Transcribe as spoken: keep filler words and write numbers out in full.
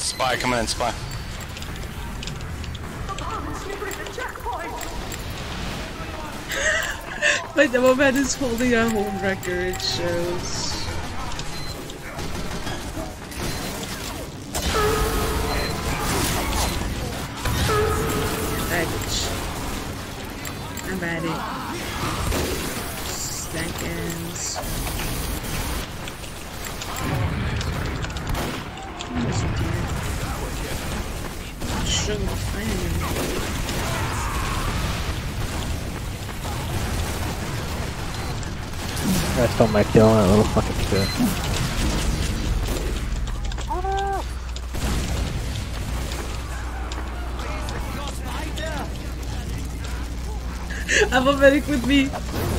Spy coming in, spy. My demo man is holding a home wrecker, it shows. Baggage. I'm at it. Seconds. Sugar fan. I stole my kill on that little fucking shit. I have a medic with me.